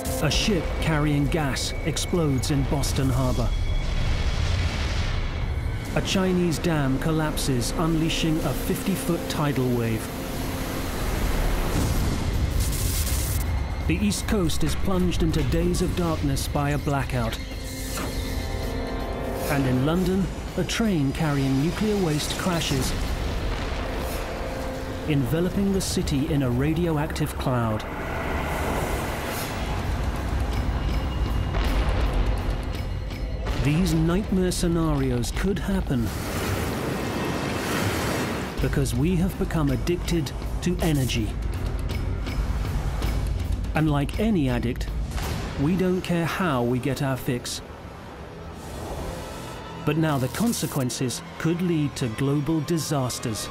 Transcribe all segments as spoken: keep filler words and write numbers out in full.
A ship carrying gas explodes in Boston Harbor. A Chinese dam collapses, unleashing a fifty-foot tidal wave. The East Coast is plunged into days of darkness by a blackout. And in London, a train carrying nuclear waste crashes, enveloping the city in a radioactive cloud. These nightmare scenarios could happen because we have become addicted to energy. And like any addict, we don't care how we get our fix. But now the consequences could lead to global disasters.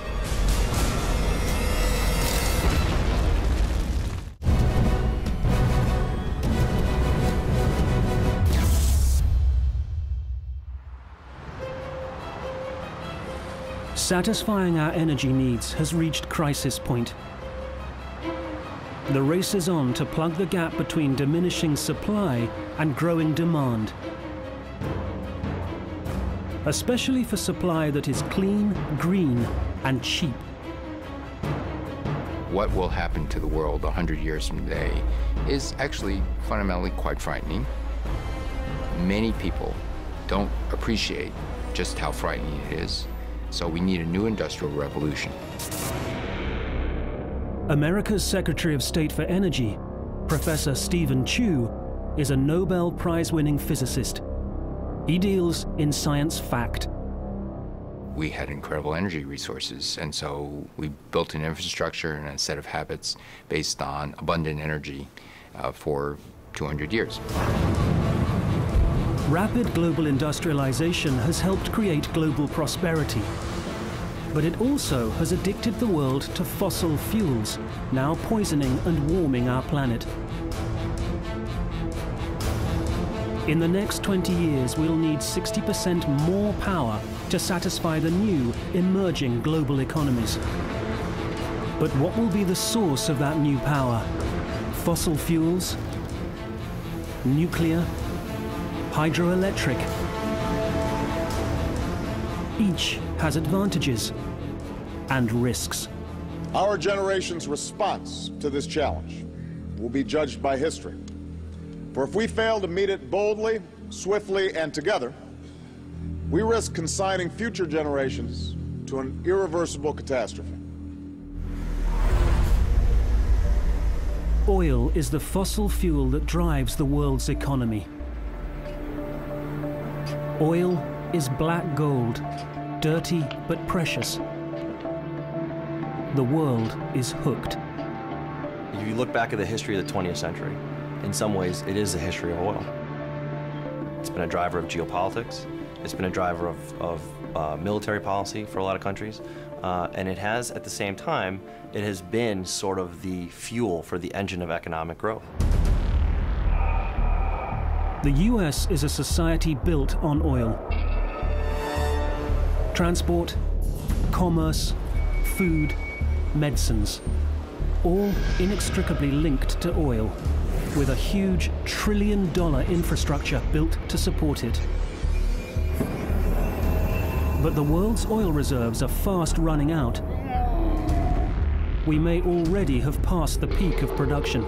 Satisfying our energy needs has reached crisis point. The race is on to plug the gap between diminishing supply and growing demand, especially for supply that is clean, green, and cheap. What will happen to the world a hundred years from today is actually fundamentally quite frightening. Many people don't appreciate just how frightening it is. So we need a new industrial revolution. America's Secretary of State for Energy, Professor Stephen Chu, is a Nobel Prize-winning physicist. He deals in science fact. We had incredible energy resources, and so we built an infrastructure and a set of habits based on abundant energy uh, for two hundred years. Rapid global industrialization has helped create global prosperity. But it also has addicted the world to fossil fuels, now poisoning and warming our planet. In the next twenty years, we'll need sixty percent more power to satisfy the new, emerging global economies. But what will be the source of that new power? Fossil fuels? Nuclear? Hydroelectric? Each has advantages and risks. Our generation's response to this challenge will be judged by history. For if we fail to meet it boldly, swiftly, and together, we risk consigning future generations to an irreversible catastrophe. Oil is the fossil fuel that drives the world's economy. Oil is black gold, dirty but precious. The world is hooked. If you look back at the history of the twentieth century, in some ways it is the history of oil. It's been a driver of geopolitics. It's been a driver of, of uh, military policy for a lot of countries. Uh, and it has, at the same time, it has been sort of the fuel for the engine of economic growth. The U S is a society built on oil. Transport, commerce, food, medicines, all inextricably linked to oil, with a huge trillion dollar infrastructure built to support it. But the world's oil reserves are fast running out. We may already have passed the peak of production.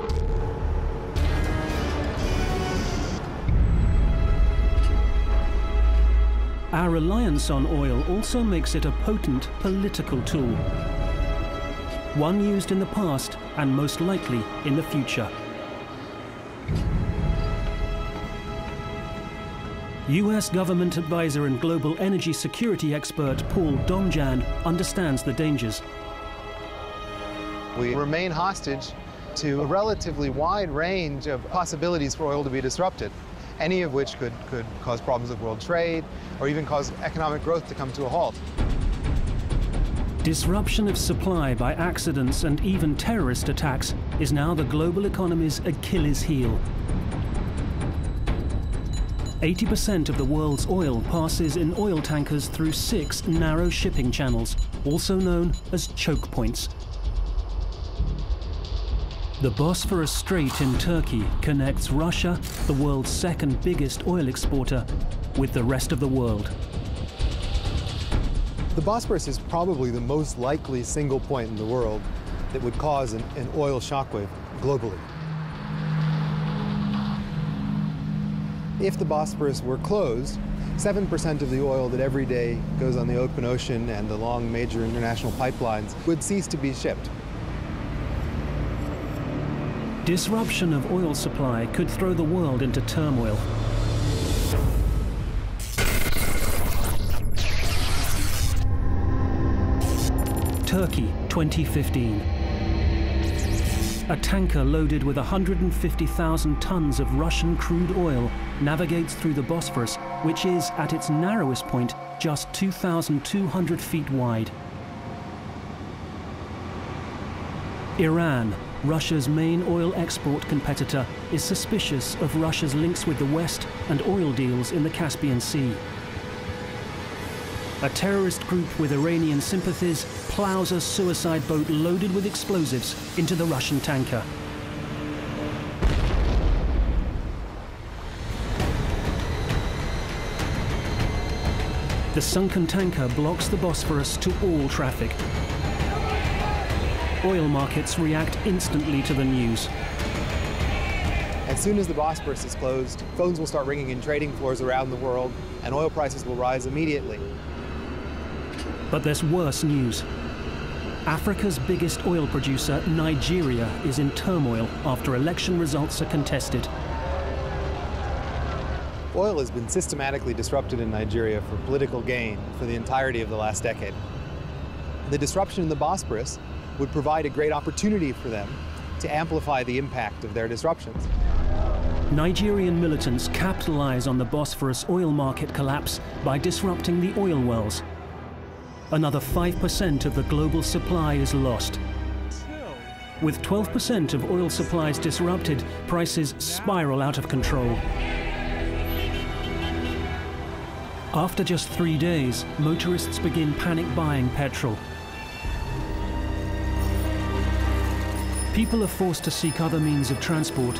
Our reliance on oil also makes it a potent political tool, one used in the past and most likely in the future. U S government advisor and global energy security expert Paul Domjan understands the dangers. We remain hostage to a relatively wide range of possibilities for oil to be disrupted, any of which could, could cause problems with world trade or even cause economic growth to come to a halt. Disruption of supply by accidents and even terrorist attacks is now the global economy's Achilles heel. eighty percent of the world's oil passes in oil tankers through six narrow shipping channels, also known as choke points. The Bosphorus Strait in Turkey connects Russia, the world's second biggest oil exporter, with the rest of the world. The Bosphorus is probably the most likely single point in the world that would cause an, an oil shockwave globally. If the Bosphorus were closed, seven percent of the oil that every day goes on the open ocean and along major international pipelines would cease to be shipped. Disruption of oil supply could throw the world into turmoil. Turkey, twenty fifteen. A tanker loaded with one hundred fifty thousand tons of Russian crude oil navigates through the Bosphorus, which is, at its narrowest point, just two thousand two hundred feet wide. Iran, Russia's main oil export competitor, is suspicious of Russia's links with the West and oil deals in the Caspian Sea. A terrorist group with Iranian sympathies plows a suicide boat loaded with explosives into the Russian tanker. The sunken tanker blocks the Bosphorus to all traffic. Oil markets react instantly to the news. As soon as the Bosphorus is closed, phones will start ringing in trading floors around the world, and oil prices will rise immediately. But there's worse news. Africa's biggest oil producer, Nigeria, is in turmoil after election results are contested. Oil has been systematically disrupted in Nigeria for political gain for the entirety of the last decade. The disruption in the Bosporus would provide a great opportunity for them to amplify the impact of their disruptions. Nigerian militants capitalize on the Bosphorus oil market collapse by disrupting the oil wells. Another five percent of the global supply is lost. With twelve percent of oil supplies disrupted, prices spiral out of control. After just three days, motorists begin panic buying petrol. People are forced to seek other means of transport.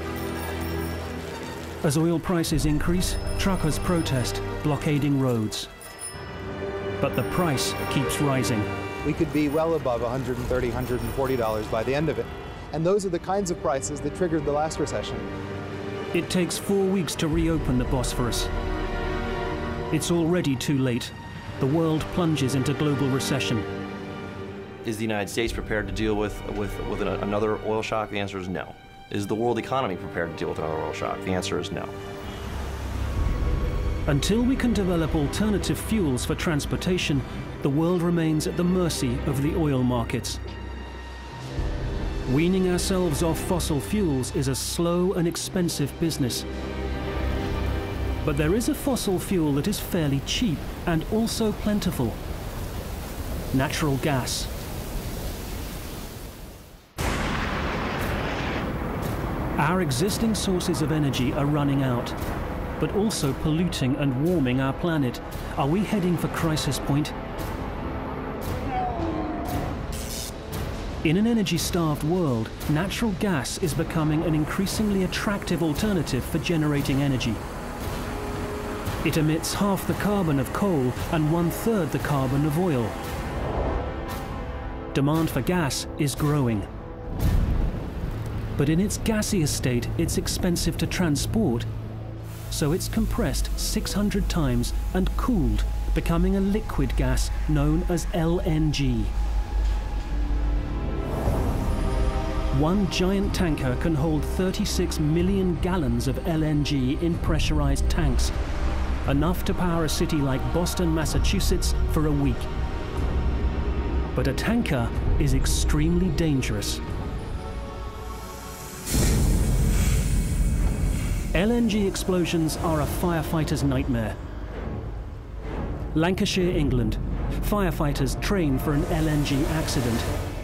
As oil prices increase, truckers protest, blockading roads. But the price keeps rising. We could be well above one hundred thirty dollars, one hundred forty dollars by the end of it. And those are the kinds of prices that triggered the last recession. It takes four weeks to reopen the Bosphorus. It's already too late. The world plunges into global recession. Is the United States prepared to deal with, with, with an, another oil shock? The answer is no. Is the world economy prepared to deal with another oil shock? The answer is no. Until we can develop alternative fuels for transportation, the world remains at the mercy of the oil markets. Weaning ourselves off fossil fuels is a slow and expensive business. But there is a fossil fuel that is fairly cheap and also plentiful: natural gas. Our existing sources of energy are running out, but also polluting and warming our planet. Are we heading for crisis point? In an energy-starved world, natural gas is becoming an increasingly attractive alternative for generating energy. It emits half the carbon of coal and one-third the carbon of oil. Demand for gas is growing. But in its gaseous state, it's expensive to transport, so it's compressed six hundred times and cooled, becoming a liquid gas known as L N G. One giant tanker can hold thirty-six million gallons of L N G in pressurized tanks, enough to power a city like Boston, Massachusetts for a week. But a tanker is extremely dangerous. L N G explosions are a firefighter's nightmare. Lancashire, England. Firefighters train for an L N G accident.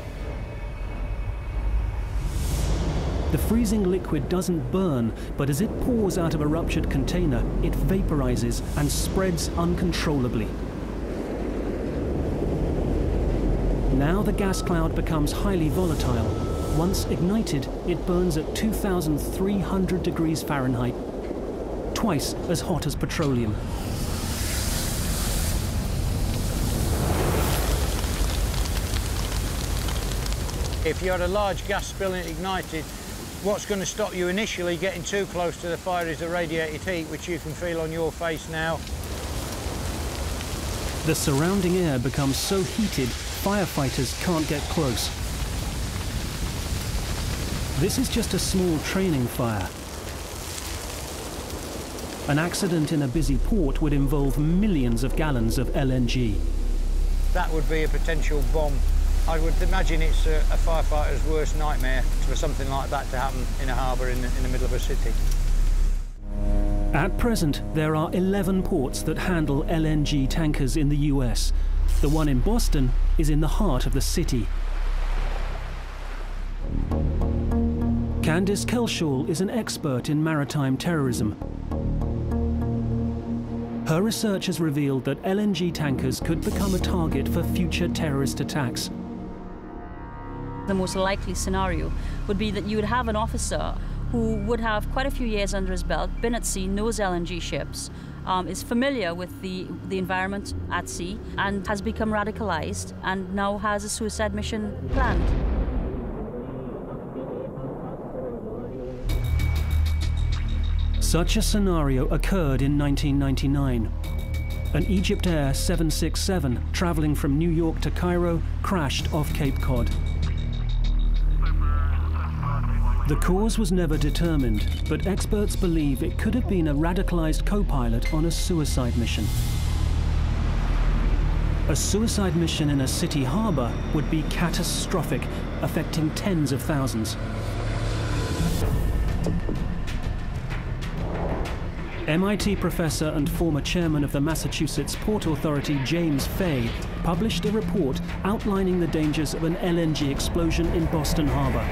The freezing liquid doesn't burn, but as it pours out of a ruptured container, it vaporizes and spreads uncontrollably. Now the gas cloud becomes highly volatile. Once ignited, it burns at two thousand three hundred degrees Fahrenheit, twice as hot as petroleum. If you had a large gas spill and it ignited, what's going to stop you initially getting too close to the fire is the radiated heat, which you can feel on your face now. The surrounding air becomes so heated, firefighters can't get close. This is just a small training fire. An accident in a busy port would involve millions of gallons of L N G. That would be a potential bomb. I would imagine it's a, a firefighter's worst nightmare for something like that to happen in a harbour in, in the middle of a city. At present, there are eleven ports that handle L N G tankers in the U S. The one in Boston is in the heart of the city. Candice Kelshaw is an expert in maritime terrorism. Her research has revealed that L N G tankers could become a target for future terrorist attacks. The most likely scenario would be that you would have an officer who would have quite a few years under his belt, been at sea, knows L N G ships, um, is familiar with the, the environment at sea, and has become radicalized and now has a suicide mission planned. Such a scenario occurred in nineteen ninety-nine. An Egyptair seven sixty-seven traveling from New York to Cairo crashed off Cape Cod. The cause was never determined, but experts believe it could have been a radicalized co-pilot on a suicide mission. A suicide mission in a city harbor would be catastrophic, affecting tens of thousands. M I T professor and former chairman of the Massachusetts Port Authority, James Fay, published a report outlining the dangers of an L N G explosion in Boston Harbor.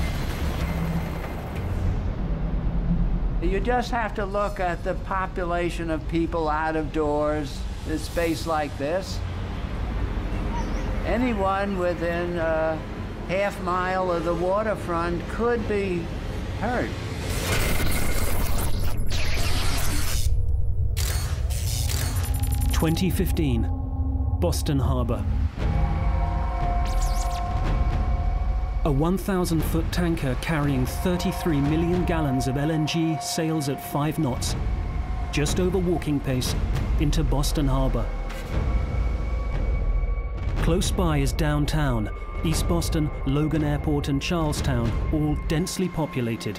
You just have to look at the population of people out of doors in a space like this. Anyone within a half mile of the waterfront could be hurt. twenty fifteen, Boston Harbor. A one thousand foot tanker carrying thirty-three million gallons of L N G sails at five knots, just over walking pace, into Boston Harbor. Close by is downtown, East Boston, Logan Airport and Charlestown, all densely populated.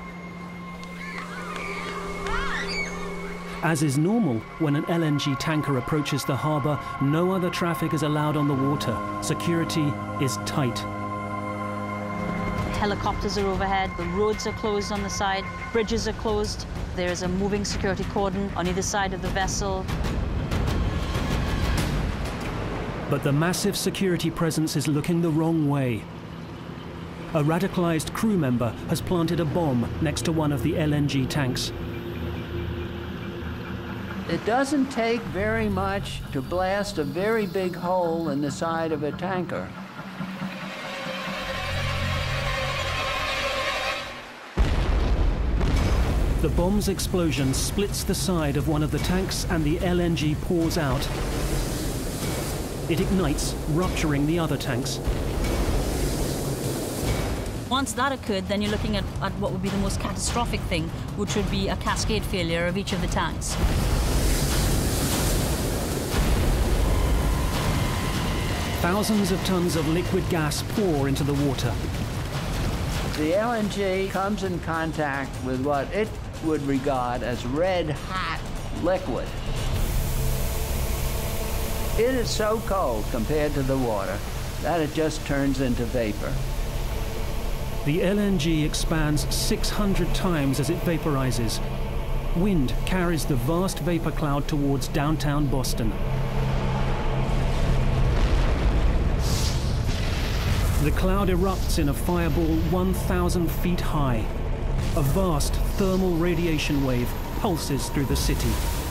As is normal, when an L N G tanker approaches the harbor, no other traffic is allowed on the water. Security is tight. Helicopters are overhead, the roads are closed on the side, bridges are closed, there is a moving security cordon on either side of the vessel. But the massive security presence is looking the wrong way. A radicalized crew member has planted a bomb next to one of the L N G tanks. It doesn't take very much to blast a very big hole in the side of a tanker. The bomb's explosion splits the side of one of the tanks and the L N G pours out. It ignites, rupturing the other tanks. Once that occurred, then you're looking at, at what would be the most catastrophic thing, which would be a cascade failure of each of the tanks. Thousands of tons of liquid gas pour into the water. The L N G comes in contact with what it would regard as red-hot liquid. It is so cold compared to the water that it just turns into vapor. The L N G expands six hundred times as it vaporizes. Wind carries the vast vapor cloud towards downtown Boston. The cloud erupts in a fireball one thousand feet high. A vast thermal radiation wave pulses through the city.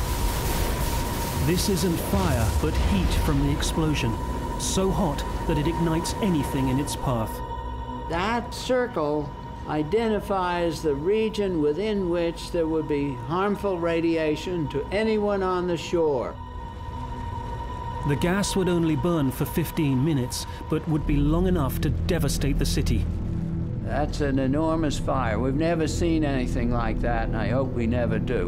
This isn't fire, but heat from the explosion, so hot that it ignites anything in its path. That circle identifies the region within which there would be harmful radiation to anyone on the shore. The gas would only burn for fifteen minutes, but would be long enough to devastate the city. That's an enormous fire. We've never seen anything like that, and I hope we never do.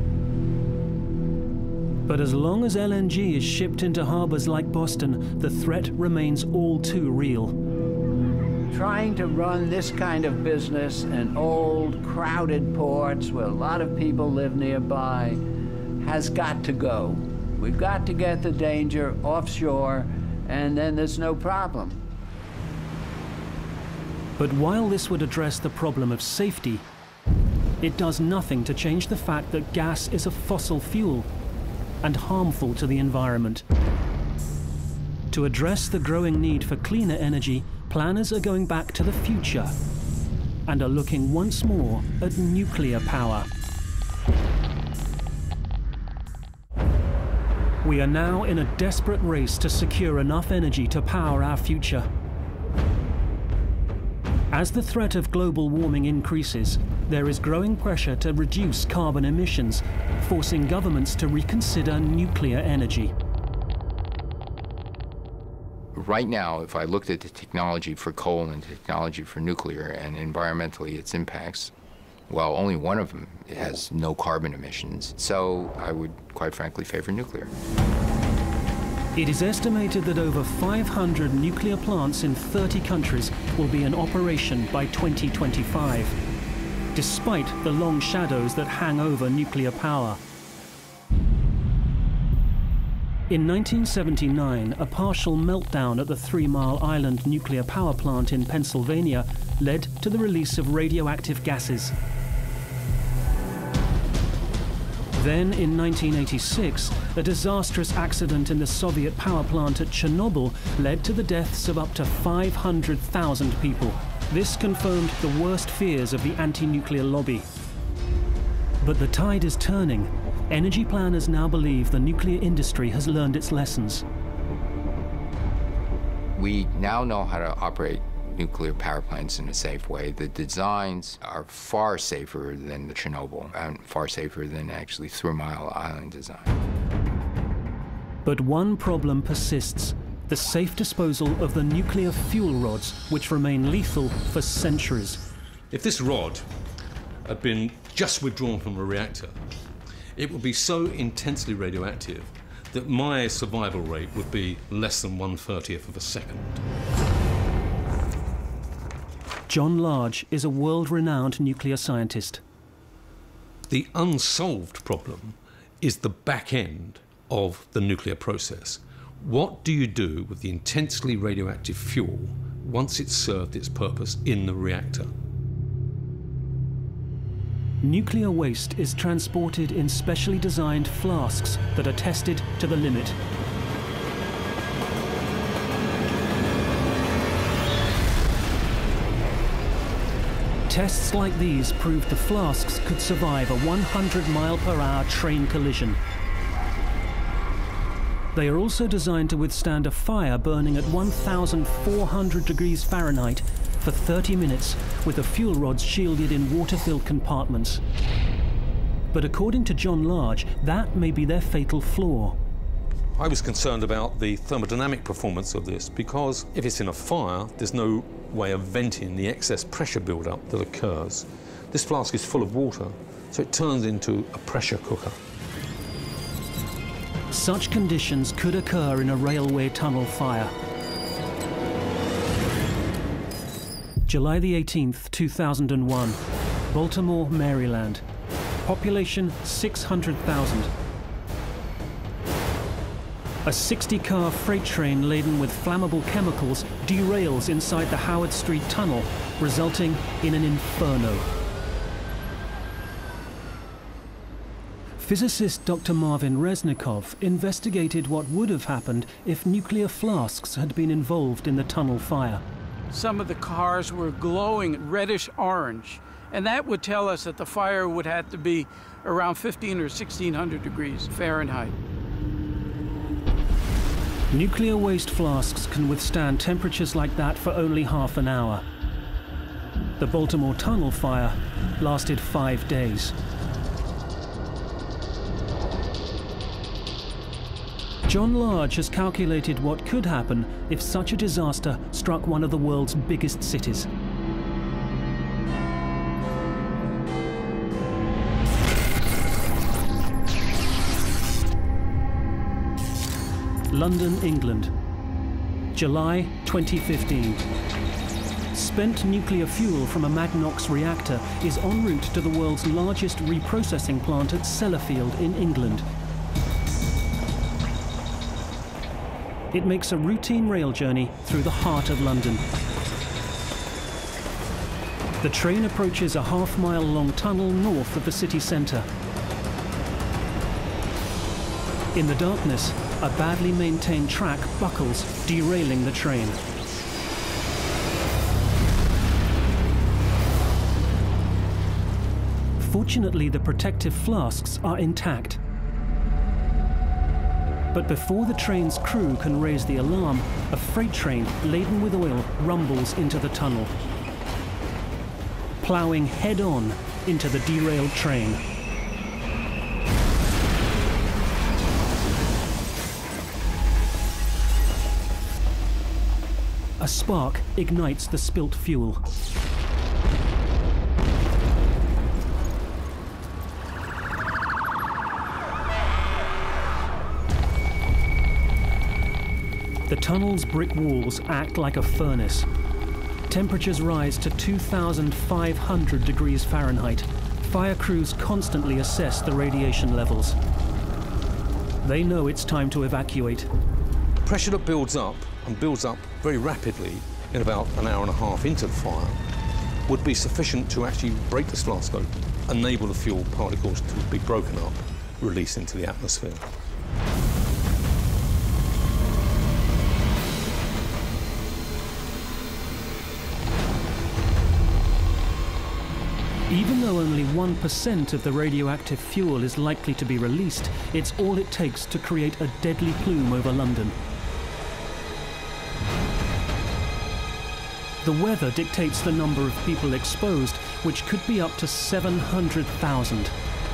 But as long as L N G is shipped into harbors like Boston, the threat remains all too real. Trying to run this kind of business in old, crowded ports where a lot of people live nearby has got to go. We've got to get the danger offshore, and then there's no problem. But while this would address the problem of safety, it does nothing to change the fact that gas is a fossil fuel and harmful to the environment. To address the growing need for cleaner energy, planners are going back to the future and are looking once more at nuclear power. We are now in a desperate race to secure enough energy to power our future. As the threat of global warming increases, there is growing pressure to reduce carbon emissions, forcing governments to reconsider nuclear energy. Right now, if I looked at the technology for coal and technology for nuclear and environmentally its impacts, well, only one of them has no carbon emissions, so I would quite frankly favor nuclear. It is estimated that over five hundred nuclear plants in thirty countries will be in operation by twenty twenty-five, despite the long shadows that hang over nuclear power. In nineteen seventy-nine, a partial meltdown at the Three Mile Island nuclear power plant in Pennsylvania led to the release of radioactive gases. Then, in nineteen eighty-six, a disastrous accident in the Soviet power plant at Chernobyl led to the deaths of up to five hundred thousand people. This confirmed the worst fears of the anti-nuclear lobby. But the tide is turning. Energy planners now believe the nuclear industry has learned its lessons. We now know how to operate nuclear power plants in a safe way. The designs are far safer than the Chernobyl, and far safer than actually Three Mile Island design. But one problem persists: the safe disposal of the nuclear fuel rods, which remain lethal for centuries. If this rod had been just withdrawn from a reactor, it would be so intensely radioactive that my survival rate would be less than one thirtieth of a second. John Large is a world-renowned nuclear scientist. The unsolved problem is the back end of the nuclear process. What do you do with the intensely radioactive fuel once it's served its purpose in the reactor? Nuclear waste is transported in specially designed flasks that are tested to the limit. Tests like these proved the flasks could survive a one hundred mile per hour train collision. They are also designed to withstand a fire burning at one thousand four hundred degrees Fahrenheit for thirty minutes, with the fuel rods shielded in water-filled compartments. But according to John Large, that may be their fatal flaw. I was concerned about the thermodynamic performance of this because if it's in a fire, there's no way of venting the excess pressure build-up that occurs. This flask is full of water, so it turns into a pressure cooker. Such conditions could occur in a railway tunnel fire. July the eighteenth, two thousand one, Baltimore, Maryland. Population six hundred thousand. A sixty car freight train laden with flammable chemicals derails inside the Howard Street Tunnel, resulting in an inferno. Physicist Doctor Marvin Resnikov investigated what would have happened if nuclear flasks had been involved in the tunnel fire. Some of the cars were glowing reddish orange, and that would tell us that the fire would have to be around fifteen or sixteen hundred degrees Fahrenheit. Nuclear waste flasks can withstand temperatures like that for only half an hour. The Baltimore Tunnel fire lasted five days. John Large has calculated what could happen if such a disaster struck one of the world's biggest cities. London, England, July twenty fifteen. Spent nuclear fuel from a Magnox reactor is en route to the world's largest reprocessing plant at Sellafield in England. It makes a routine rail journey through the heart of London. The train approaches a half-mile-long tunnel north of the city centre. In the darkness, a badly maintained track buckles, derailing the train. Fortunately, the protective flasks are intact. But before the train's crew can raise the alarm, a freight train laden with oil rumbles into the tunnel, ploughing head-on into the derailed train. A spark ignites the spilt fuel. The tunnel's brick walls act like a furnace. Temperatures rise to two thousand five hundred degrees Fahrenheit. Fire crews constantly assess the radiation levels. They know it's time to evacuate. Pressure that builds up and builds up very rapidly in about an hour and a half into the fire would be sufficient to actually break this flask open, enable the fuel particles to be broken up, released into the atmosphere. Even though only one percent of the radioactive fuel is likely to be released, it's all it takes to create a deadly plume over London. The weather dictates the number of people exposed, which could be up to seven hundred thousand.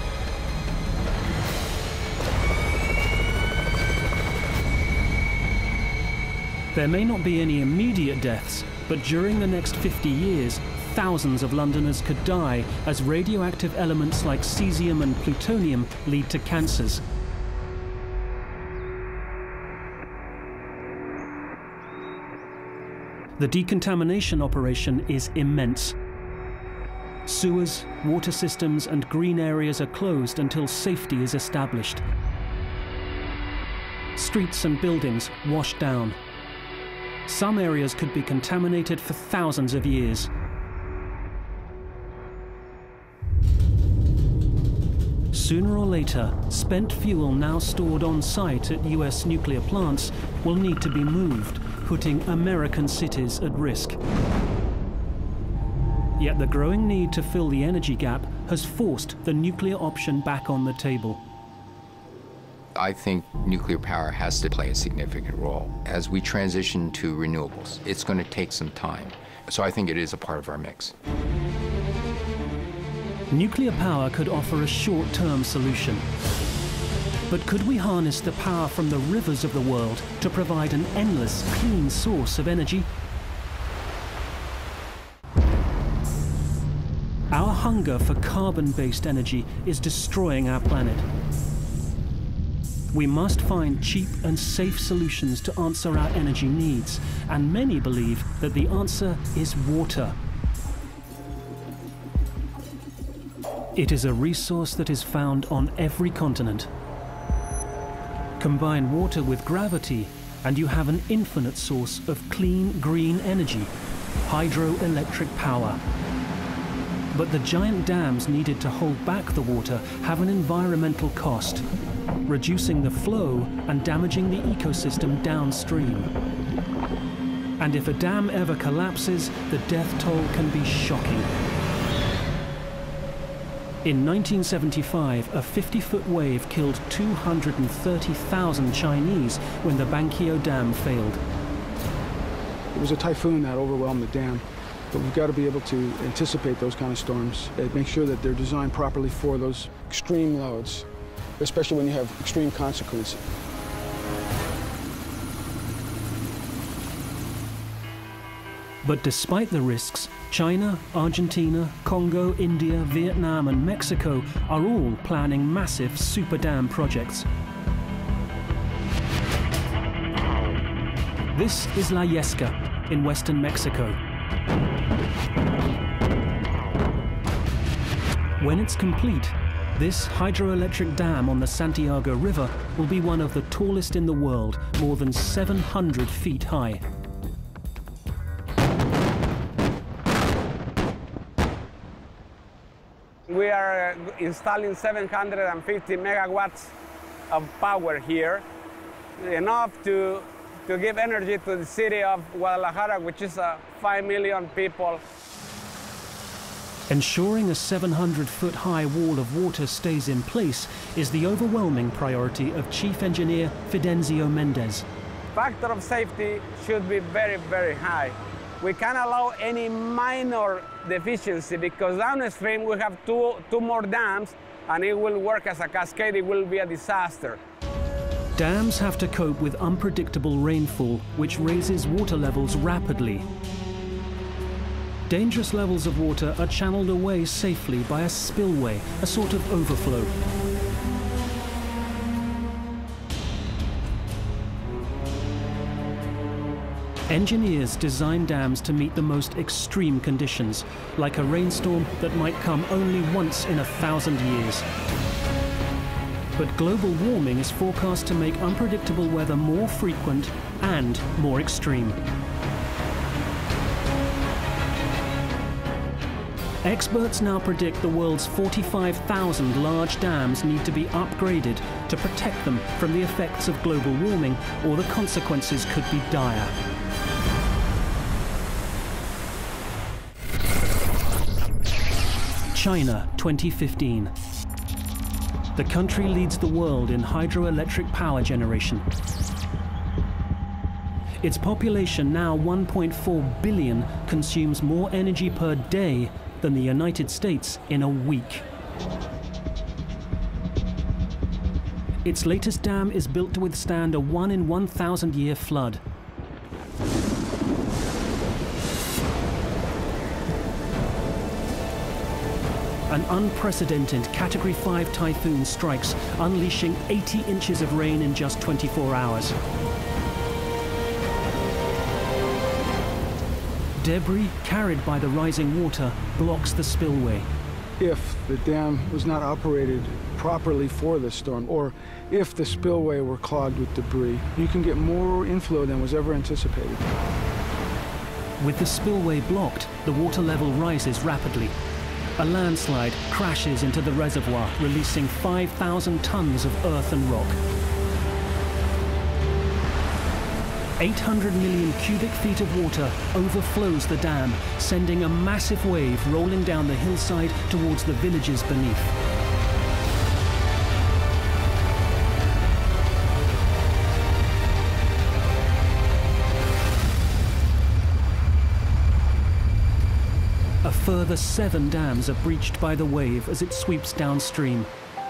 There may not be any immediate deaths, but during the next fifty years, thousands of Londoners could die as radioactive elements like cesium and plutonium lead to cancers. The decontamination operation is immense. Sewers, water systems, and green areas are closed until safety is established. Streets and buildings washed down. Some areas could be contaminated for thousands of years. Sooner or later, spent fuel now stored on site at U S nuclear plants will need to be moved, putting American cities at risk. Yet the growing need to fill the energy gap has forced the nuclear option back on the table. I think nuclear power has to play a significant role. As we transition to renewables, it's going to take some time. So I think it is a part of our mix. Nuclear power could offer a short-term solution. But could we harness the power from the rivers of the world to provide an endless, clean source of energy? Our hunger for carbon-based energy is destroying our planet. We must find cheap and safe solutions to answer our energy needs, and many believe that the answer is water. It is a resource that is found on every continent. Combine water with gravity, and you have an infinite source of clean, green energy, hydroelectric power. But the giant dams needed to hold back the water have an environmental cost, reducing the flow and damaging the ecosystem downstream. And if a dam ever collapses, the death toll can be shocking. In nineteen seventy-five, a fifty-foot wave killed two hundred thirty thousand Chinese when the Bankyo Dam failed. It was a typhoon that overwhelmed the dam. But we've got to be able to anticipate those kind of storms and make sure that they're designed properly for those extreme loads, especially when you have extreme consequences. But despite the risks, China, Argentina, Congo, India, Vietnam and Mexico are all planning massive super dam projects. This is La Yesca in western Mexico. When it's complete, this hydroelectric dam on the Santiago River will be one of the tallest in the world, more than seven hundred feet high. We are installing seven hundred fifty megawatts of power here, enough to, to give energy to the city of Guadalajara, which is uh, five million people. Ensuring a seven hundred foot high wall of water stays in place is the overwhelming priority of Chief Engineer Fidencio Mendez. Factor of safety should be very, very high. We can't allow any minor deficiency because downstream we have two, two more dams and it will work as a cascade, it will be a disaster. Dams have to cope with unpredictable rainfall, which raises water levels rapidly. Dangerous levels of water are channeled away safely by a spillway, a sort of overflow. Engineers design dams to meet the most extreme conditions, like a rainstorm that might come only once in a thousand years. But global warming is forecast to make unpredictable weather more frequent and more extreme. Experts now predict the world's forty-five thousand large dams need to be upgraded to protect them from the effects of global warming, or the consequences could be dire. China, twenty fifteen. The country leads the world in hydroelectric power generation. Its population, now one point four billion, consumes more energy per day than the United States in a week. Its latest dam is built to withstand a one in one thousand year flood. An unprecedented Category five typhoon strikes, unleashing eighty inches of rain in just twenty-four hours. Debris carried by the rising water blocks the spillway. If the dam was not operated properly for this storm, or if the spillway were clogged with debris, you can get more inflow than was ever anticipated. With the spillway blocked, the water level rises rapidly. A landslide crashes into the reservoir, releasing five thousand tons of earth and rock. eight hundred million cubic feet of water overflows the dam, sending a massive wave rolling down the hillside towards the villages beneath. A further seven dams are breached by the wave as it sweeps downstream.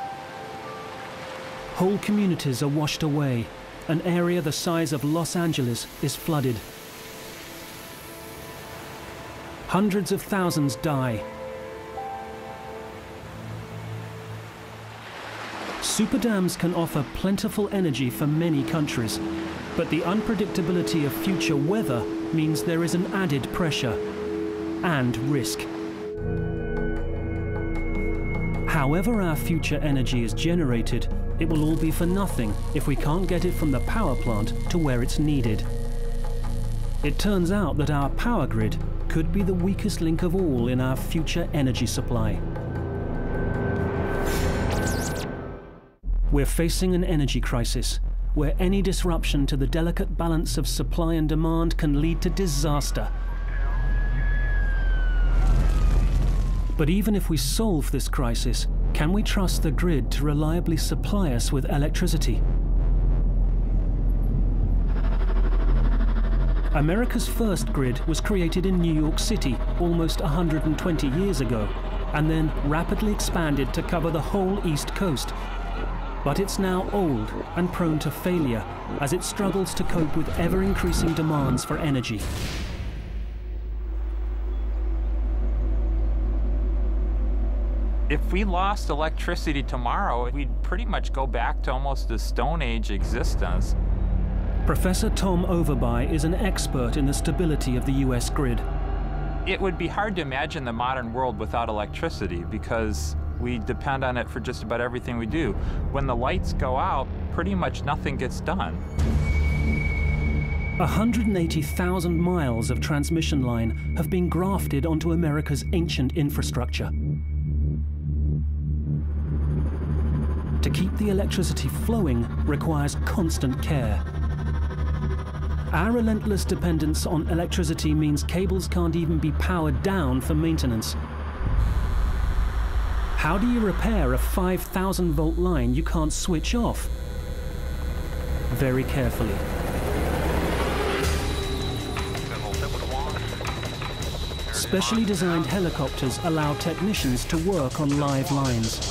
Whole communities are washed away. An area the size of Los Angeles is flooded. Hundreds of thousands die. Super dams can offer plentiful energy for many countries, but the unpredictability of future weather means there is an added pressure and risk. However our future energy is generated, it will all be for nothing if we can't get it from the power plant to where it's needed. It turns out that our power grid could be the weakest link of all in our future energy supply. We're facing an energy crisis, where any disruption to the delicate balance of supply and demand can lead to disaster. But even if we solve this crisis, can we trust the grid to reliably supply us with electricity? America's first grid was created in New York City almost one hundred twenty years ago, and then rapidly expanded to cover the whole East Coast. But it's now old and prone to failure as it struggles to cope with ever-increasing demands for energy. If we lost electricity tomorrow, we'd pretty much go back to almost a Stone Age existence. Professor Tom Overby is an expert in the stability of the U S grid. It would be hard to imagine the modern world without electricity because we depend on it for just about everything we do. When the lights go out, pretty much nothing gets done. one hundred eighty thousand miles of transmission line have been grafted onto America's ancient infrastructure. To keep the electricity flowing requires constant care. Our relentless dependence on electricity means cables can't even be powered down for maintenance. How do you repair a five thousand volt line you can't switch off? Very carefully. Specially designed helicopters allow technicians to work on live lines.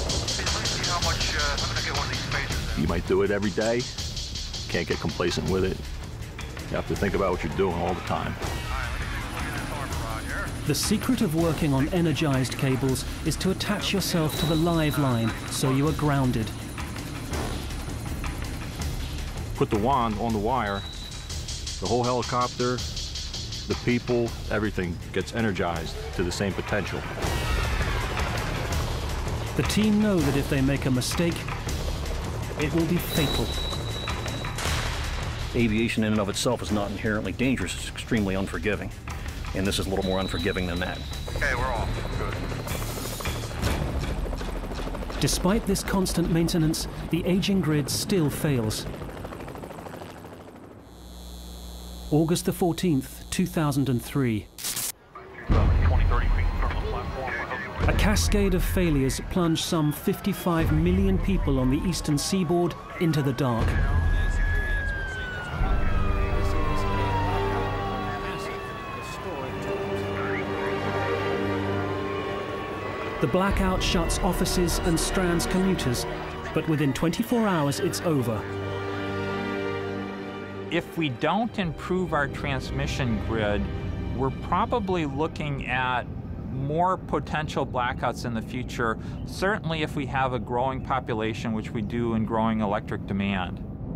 You might do it every day, can't get complacent with it. You have to think about what you're doing all the time. The secret of working on energized cables is to attach yourself to the live line so you are grounded. Put the wand on the wire, the whole helicopter, the people, everything gets energized to the same potential. The team know that if they make a mistake, it will be fatal. Aviation in and of itself is not inherently dangerous, it's extremely unforgiving. And this is a little more unforgiving than that. Okay, we're off. Good. Despite this constant maintenance, the aging grid still fails. August the fourteenth, two thousand three. A cascade of failures plunged some fifty-five million people on the eastern seaboard into the dark. The blackout shuts offices and strands commuters, but within twenty-four hours it's over. If we don't improve our transmission grid, we're probably looking at more potential blackouts in the future, certainly if we have a growing population, which we do, in growing electric demand.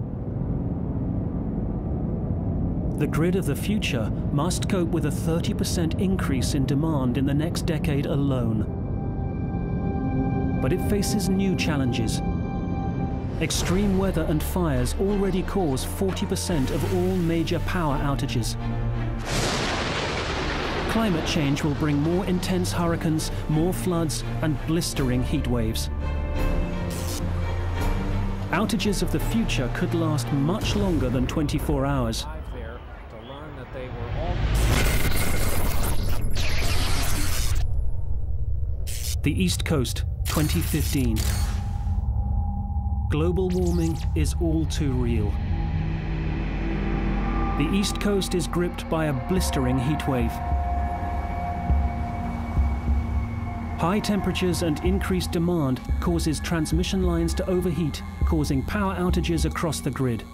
The grid of the future must cope with a thirty percent increase in demand in the next decade alone. But it faces new challenges. Extreme weather and fires already cause forty percent of all major power outages. Climate change will bring more intense hurricanes, more floods, and blistering heat waves. Outages of the future could last much longer than twenty-four hours. The East Coast, twenty fifteen. Global warming is all too real. The East Coast is gripped by a blistering heat wave. High temperatures and increased demand causes transmission lines to overheat, causing power outages across the grid.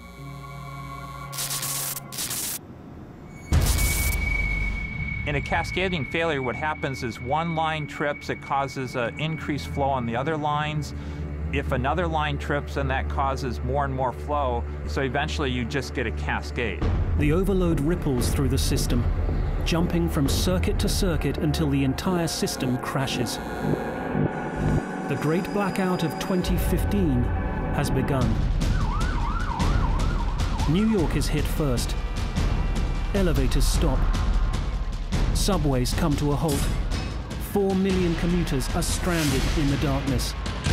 In a cascading failure, what happens is one line trips, it causes an increased flow on the other lines. If another line trips, then that causes more and more flow, so eventually you just get a cascade. The overload ripples through the system, jumping from circuit to circuit until the entire system crashes. The Great Blackout of twenty fifteen has begun. New York is hit first. Elevators stop. Subways come to a halt. Four million commuters are stranded in the darkness.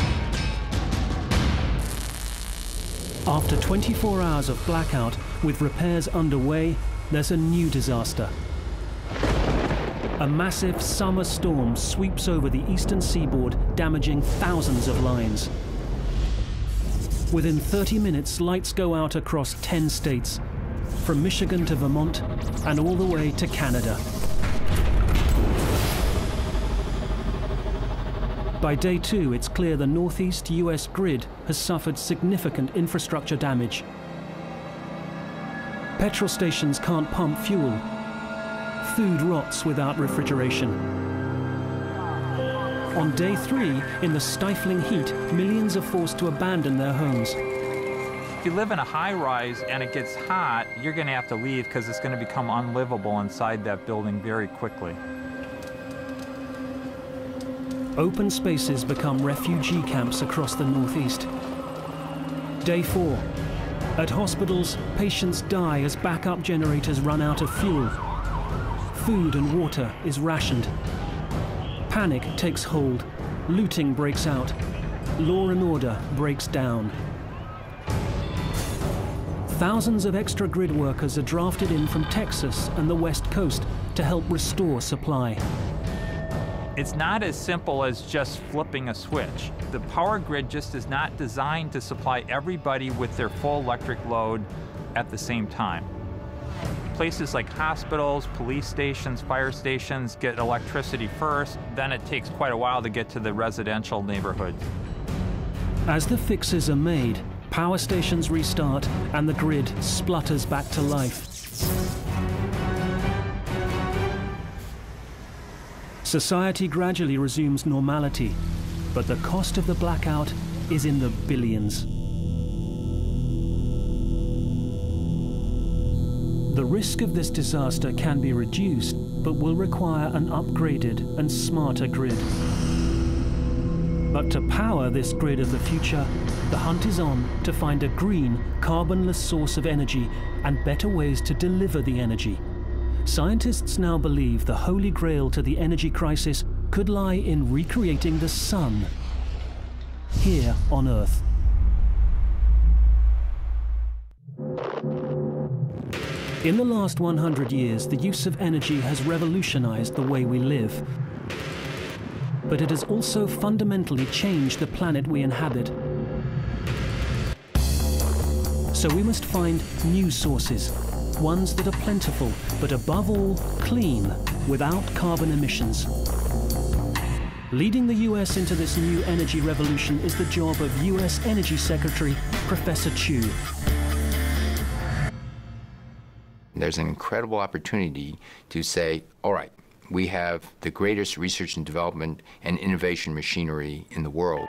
After twenty-four hours of blackout, with repairs underway, there's a new disaster. A massive summer storm sweeps over the eastern seaboard, damaging thousands of lines. Within thirty minutes, lights go out across ten states. from Michigan to Vermont and all the way to Canada. By day two, it's clear the Northeast U S grid has suffered significant infrastructure damage. Petrol stations can't pump fuel. Food rots without refrigeration. On day three, in the stifling heat, millions are forced to abandon their homes. If you live in a high-rise and it gets hot, you're going to have to leave because it's going to become unlivable inside that building very quickly. Open spaces become refugee camps across the Northeast. Day four. At hospitals, patients die as backup generators run out of fuel. Food and water is rationed. Panic takes hold. Looting breaks out. Law and order breaks down. Thousands of extra grid workers are drafted in from Texas and the West Coast to help restore supply. It's not as simple as just flipping a switch. The power grid just is not designed to supply everybody with their full electric load at the same time. Places like hospitals, police stations, fire stations get electricity first, then it takes quite a while to get to the residential neighborhoods. As the fixes are made, power stations restart and the grid splutters back to life. Society gradually resumes normality, but the cost of the blackout is in the billions. The risk of this disaster can be reduced, but will require an upgraded and smarter grid. But to power this grid of the future, the hunt is on to find a green, carbonless source of energy and better ways to deliver the energy. Scientists now believe the holy grail to the energy crisis could lie in recreating the sun here on Earth. In the last one hundred years, the use of energy has revolutionized the way we live. But it has also fundamentally changed the planet we inhabit. So we must find new sources, ones that are plentiful, but above all, clean, without carbon emissions. Leading the U S into this new energy revolution is the job of U S Energy Secretary, Professor Chu. There's an incredible opportunity to say, all right, we have the greatest research and development and innovation machinery in the world.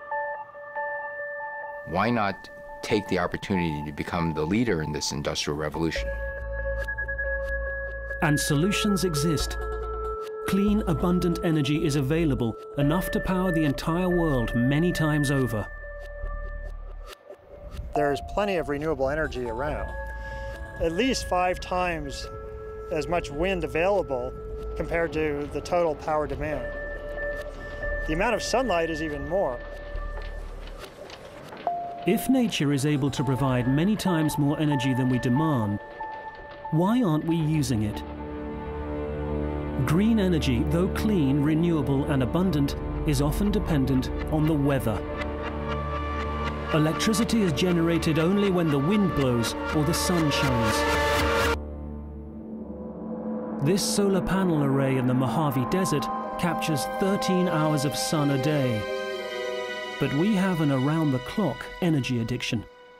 Why not take the opportunity to become the leader in this industrial revolution? And solutions exist. Clean, abundant energy is available, enough to power the entire world many times over. There's plenty of renewable energy around. At least five times as much wind available compared to the total power demand. The amount of sunlight is even more. If nature is able to provide many times more energy than we demand, why aren't we using it? Green energy, though clean, renewable, and abundant, is often dependent on the weather. Electricity is generated only when the wind blows or the sun shines. This solar panel array in the Mojave Desert captures thirteen hours of sun a day. But we have an around-the-clock energy addiction.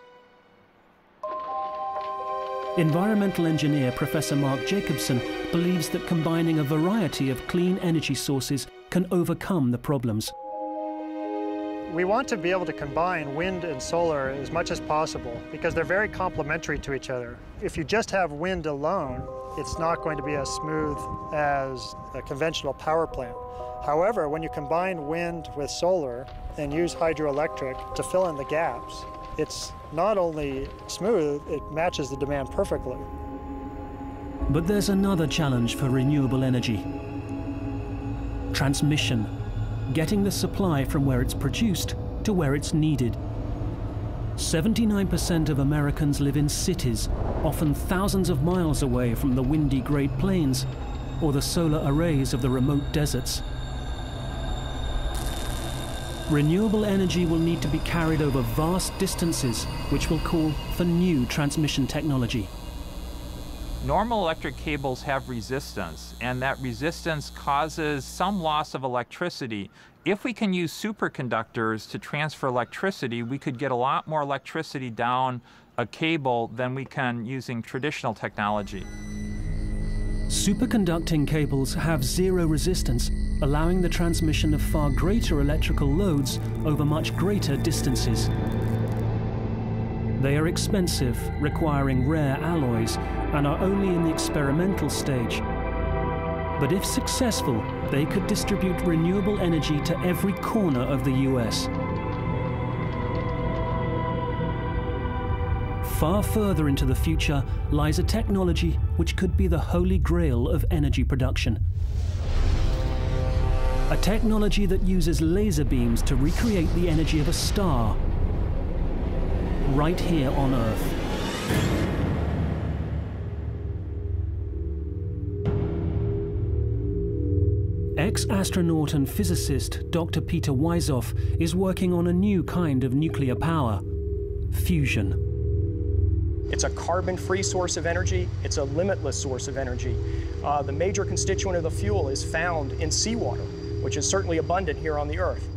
Environmental engineer Professor Mark Jacobson believes that combining a variety of clean energy sources can overcome the problems. We want to be able to combine wind and solar as much as possible because they're very complementary to each other. If you just have wind alone, it's not going to be as smooth as a conventional power plant. However, when you combine wind with solar and use hydroelectric to fill in the gaps, it's not only smooth, it matches the demand perfectly. But there's another challenge for renewable energy. Transmission. Getting the supply from where it's produced to where it's needed. seventy-nine percent of Americans live in cities, often thousands of miles away from the windy Great Plains or the solar arrays of the remote deserts. Renewable energy will need to be carried over vast distances, which will call for new transmission technology. Normal electric cables have resistance, and that resistance causes some loss of electricity. If we can use superconductors to transfer electricity, we could get a lot more electricity down a cable than we can using traditional technology. Superconducting cables have zero resistance, allowing the transmission of far greater electrical loads over much greater distances. They are expensive, requiring rare alloys, and are only in the experimental stage. But if successful, they could distribute renewable energy to every corner of the U S. Far further into the future lies a technology which could be the holy grail of energy production. A technology that uses laser beams to recreate the energy of a star, right here on Earth. Ex-astronaut and physicist Doctor Peter Wisoff is working on a new kind of nuclear power, fusion. It's a carbon-free source of energy. It's a limitless source of energy. Uh, the major constituent of the fuel is found in seawater, which is certainly abundant here on the Earth.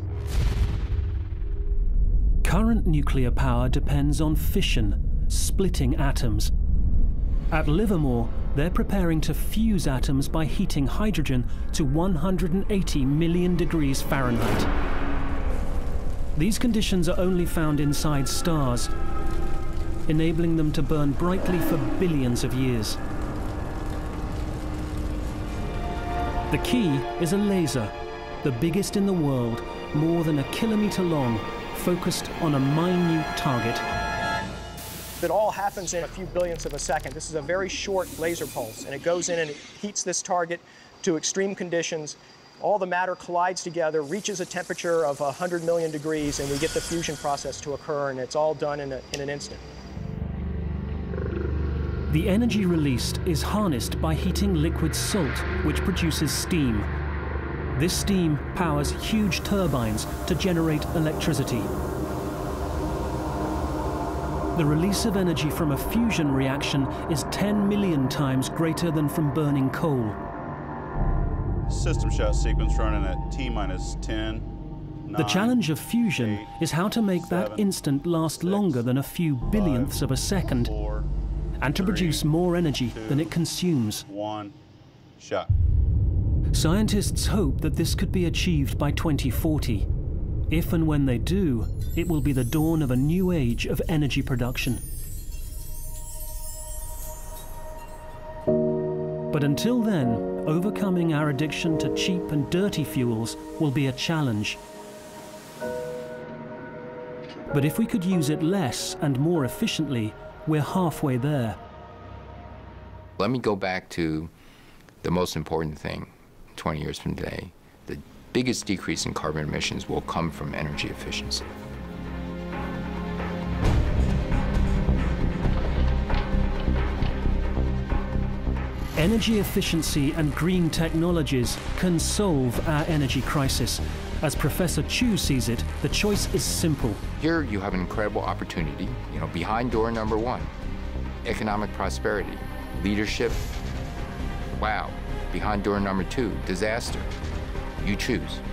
Current nuclear power depends on fission, splitting atoms. At Livermore, they're preparing to fuse atoms by heating hydrogen to one hundred eighty million degrees Fahrenheit. These conditions are only found inside stars, enabling them to burn brightly for billions of years. The key is a laser, the biggest in the world, more than a kilometer long, focused on a minute target. It all happens in a few billionths of a second. This is a very short laser pulse, and it goes in and it heats this target to extreme conditions. All the matter collides together, reaches a temperature of one hundred million degrees, and we get the fusion process to occur, and it's all done in, a, in an instant. The energy released is harnessed by heating liquid salt, which produces steam. This steam powers huge turbines to generate electricity. The release of energy from a fusion reaction is ten million times greater than from burning coal. System shot sequence running at T minus ten. The challenge of fusion eight, is how to make seven, that instant last six, longer than a few billionths five, of a second, four, and to three, produce more energy two, than it consumes. One, shot. Scientists hope that this could be achieved by twenty forty. If and when they do, it will be the dawn of a new age of energy production. But until then, overcoming our addiction to cheap and dirty fuels will be a challenge. But if we could use it less and more efficiently, we're halfway there. Let me go back to the most important thing twenty years from today. The biggest decrease in carbon emissions will come from energy efficiency. Energy efficiency and green technologies can solve our energy crisis. As Professor Chu sees it, the choice is simple. Here you have an incredible opportunity, you know, behind door number one. Economic prosperity, leadership, wow. Behind door number two, disaster. You choose.